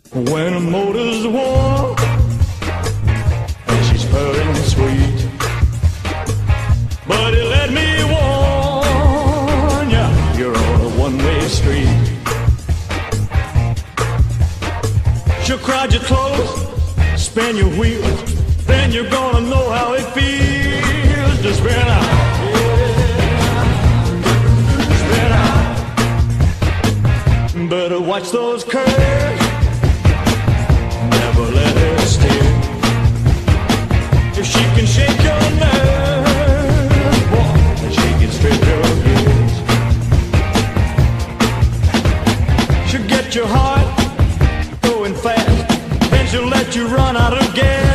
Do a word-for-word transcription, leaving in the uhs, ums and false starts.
When a motor's warm and she's purring sweet, but let me warn ya, you're on a one-way street. She'll crowd you close, spin your wheels, then you're gonna know how it feels to spin out. Better watch those curves, never let her steer. If she can shake your nerves, boy, then she can strip your gears. She'll get your heart going fast, then she'll let you run out of gas.